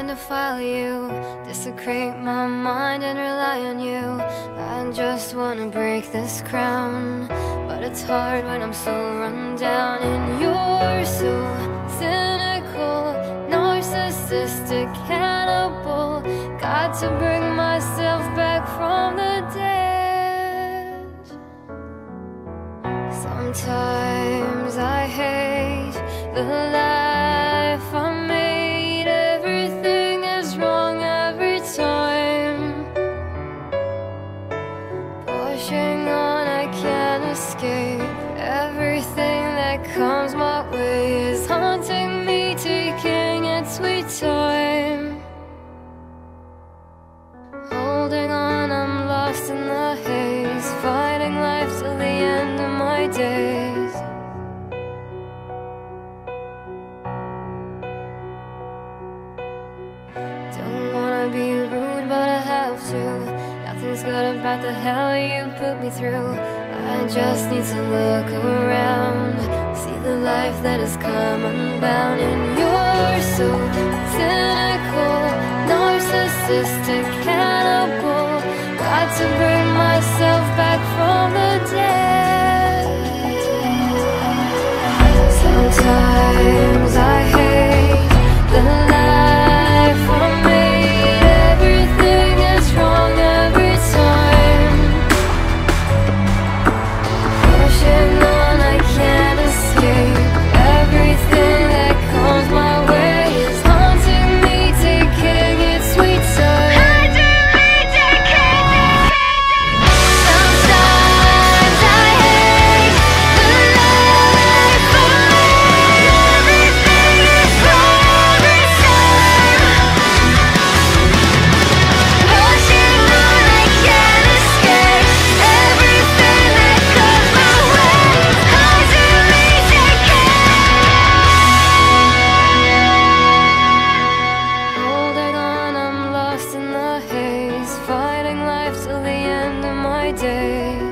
trying to file you, desecrate my mind and rely on you. I just wanna break this crown, but it's hard when I'm so run down. And you're so cynical, narcissistic cannibal. Got to bring myself back from the dead. Sometimes I hate the life I made. Everything is wrong every time. Pushing on, I can't escape. Everything that comes my way is haunting me, taking its sweet time. Holding on, I'm lost in the haze, fighting life till the end of my days. Don't wanna be rude, but I have to. Nothing's good about the hell you put me through. I just need to look around, see the life that has come unbound. And you're so cynical, narcissistic cannibal. Got to bring myself back from the dead. Sometimes I hate the life I made. Everything is wrong every time. Pushing on, I can't escape. Everything that comes my way is haunting me, taking its sweet time. Sometimes I hate the life I made. Everything is wrong every time. Pushing on, I can't escape. Everything that comes my way is haunting me, taking. Holding on, I'm lost in the haze, fighting life till the end of my days.